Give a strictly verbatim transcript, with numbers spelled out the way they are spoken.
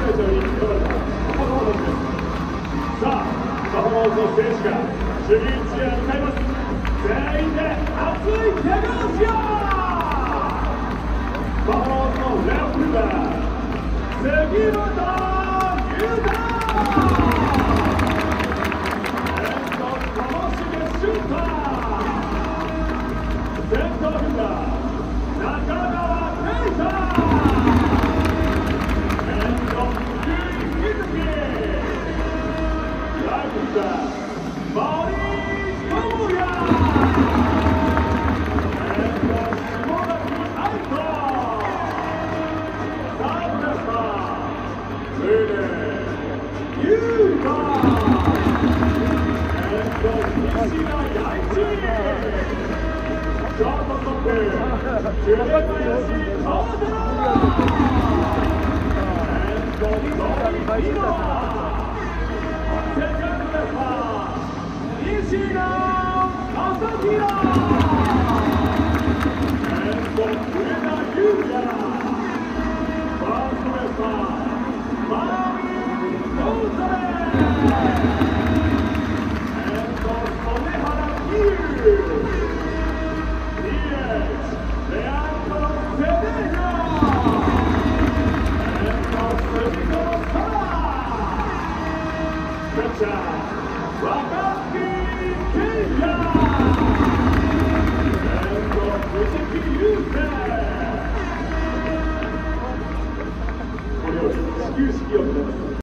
ージョンに選ばれたバファローズです。さあバファローズの選手が守備位置へ向かいます。全員で熱い手拍子を。バファローズのレフトバック杉本裕太、エンドともしげシューター、センターフィルダー中川圭太、エンド由井瑞希、ライトフィルダー森友哉、エンド下崎愛斗、サードベースマン宗根優太、エンド西田大地、ショートストップ紅林幸太郎、エンド土井美濃、セカンドベースマン西野正弘、エンド上田裕也、ファーストベースマンマーウィン・ゴンザレス、エンド曽根原美優、 ディーエイチ レアンドロ・セデーニョ、エンド杉野沙羅、キャッチャー若槻健也、エンド藤木雄介、これより始球式を行います。